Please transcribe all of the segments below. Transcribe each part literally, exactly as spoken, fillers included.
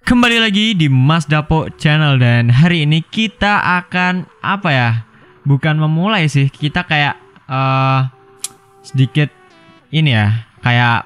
Kembali lagi di Mas Dapo Channel, dan hari ini kita akan apa ya? Bukan memulai sih, kita kayak uh, sedikit ini ya, kayak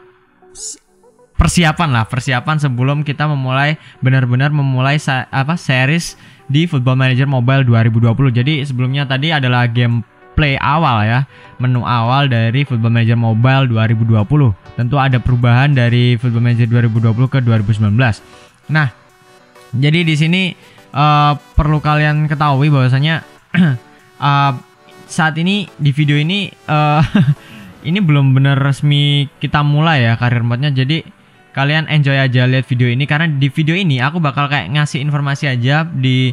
persiapan lah, persiapan sebelum kita memulai benar-benar memulai apa series di Football Manager Mobile dua ribu dua puluh. Jadi sebelumnya tadi adalah gameplay awal ya, menu awal dari Football Manager Mobile dua ribu dua puluh. Tentu ada perubahan dari Football Manager dua ribu dua puluh ke dua ribu sembilan belas. Nah, jadi di sini uh, perlu kalian ketahui bahwasanya uh, saat ini di video ini uh, ini belum benar resmi kita mulai ya karir modnya. Jadi kalian enjoy aja lihat video ini, karena di video ini aku bakal kayak ngasih informasi aja di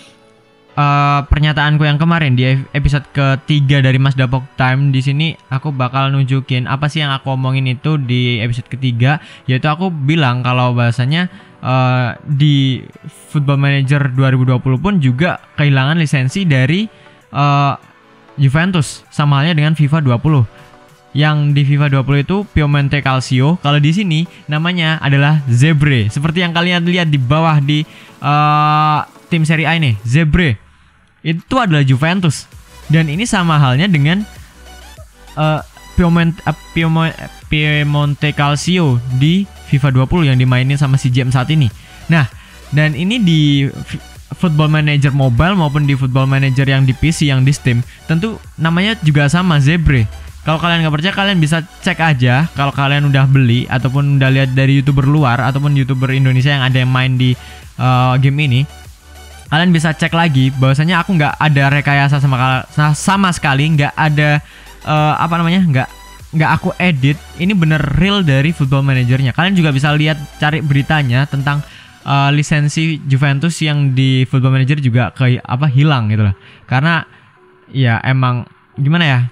uh, pernyataanku yang kemarin di episode ketiga dari Mas Dapok Time. Di sini aku bakal nunjukin apa sih yang aku omongin itu di episode ketiga, yaitu aku bilang kalau bahasanya uh, di Football Manager dua ribu dua puluh pun juga kehilangan lisensi dari uh, Juventus, sama halnya dengan FIFA dua puluh. Yang di FIFA dua puluh itu Piemonte Calcio, kalau di sini namanya adalah Zebre. Seperti yang kalian lihat di bawah di uh, tim Serie A ini, Zebre itu adalah Juventus. Dan ini sama halnya dengan uh, Piemonte, uh, Piemonte, Piemonte Calcio di FIFA dua puluh yang dimainin sama si J M saat ini. Nah, dan ini di Football Manager Mobile maupun di Football Manager yang di P C, yang di Steam, tentu namanya juga sama, Zebre. Kalau kalian nggak percaya, kalian bisa cek aja. Kalau kalian udah beli ataupun udah lihat dari YouTuber luar ataupun YouTuber Indonesia yang ada yang main di uh, game ini, kalian bisa cek lagi bahwasanya aku nggak ada rekayasa sama sama sekali, nggak ada uh, apa namanya, nggak nggak aku edit. Ini bener real dari Football Managernya. Kalian juga bisa lihat, cari beritanya tentang uh, lisensi Juventus yang di Football Manager juga ke apa hilang gitu loh. Karena ya emang gimana ya,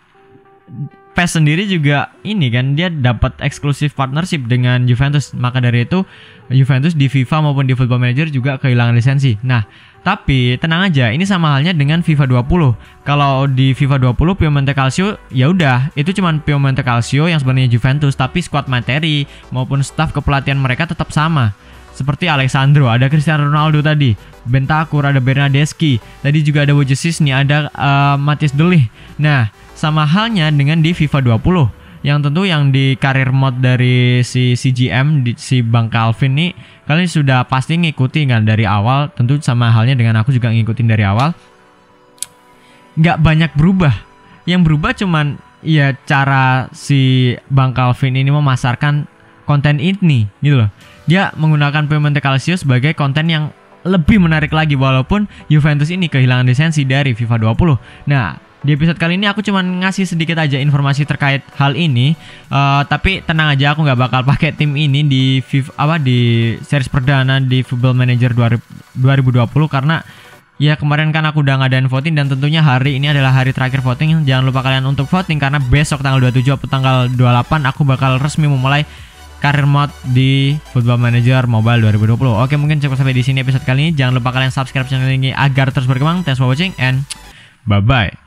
P E S sendiri juga ini kan, dia dapat eksklusif partnership dengan Juventus. Maka dari itu Juventus di FIFA maupun di Football Manager juga kehilangan lisensi. Nah, tapi tenang aja, ini sama halnya dengan FIFA dua puluh. Kalau di FIFA dua puluh Piemonte Calcio ya udah, itu cuman Piemonte Calcio yang sebenarnya Juventus, tapi squad materi maupun staff kepelatihan mereka tetap sama. Seperti Alessandro, ada Cristiano Ronaldo tadi, Bentancur, ada Bernardeschi, tadi juga ada Wojciech Szczesny, ada uh, Matthias de Ligt. Nah, sama halnya dengan di FIFA dua puluh, yang tentu yang di karir mod dari si C G M, di, si Bang Calvin nih, kalian sudah pasti ngikutin kan dari awal. Tentu sama halnya dengan aku juga ngikutin dari awal. Nggak banyak berubah. Yang berubah cuman ya cara si Bang Calvin ini memasarkan konten ini gitu loh. Dia menggunakan Piemonte Calcio sebagai konten yang lebih menarik lagi, walaupun Juventus ini kehilangan lisensi dari FIFA dua puluh. Nah, di episode kali ini aku cuma ngasih sedikit aja informasi terkait hal ini. Uh, tapi tenang aja, aku nggak bakal pakai tim ini di FIFA, apa di series perdana di Football Manager dua ribu dua puluh, karena ya kemarin kan aku udah ngadain voting, dan tentunya hari ini adalah hari terakhir voting. Jangan lupa kalian untuk voting, karena besok tanggal dua puluh tujuh atau tanggal dua puluh delapan aku bakal resmi memulai karir mod di Football Manager Mobile dua ribu dua puluh. Oke, mungkin cukup sampai di sini episode kali ini. Jangan lupa kalian subscribe channel ini agar terus berkembang. Thanks for watching and bye bye.